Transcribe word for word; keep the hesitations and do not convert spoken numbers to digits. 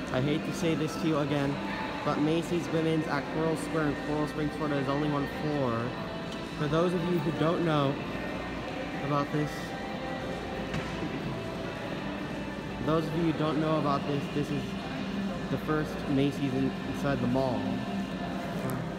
I hate to say this to you again, but Macy's Women's at Coral Square in Coral Springs, Florida is only one floor. For those of you who don't know about this, those of you who don't know about this, this is the first Macy's in, inside the mall.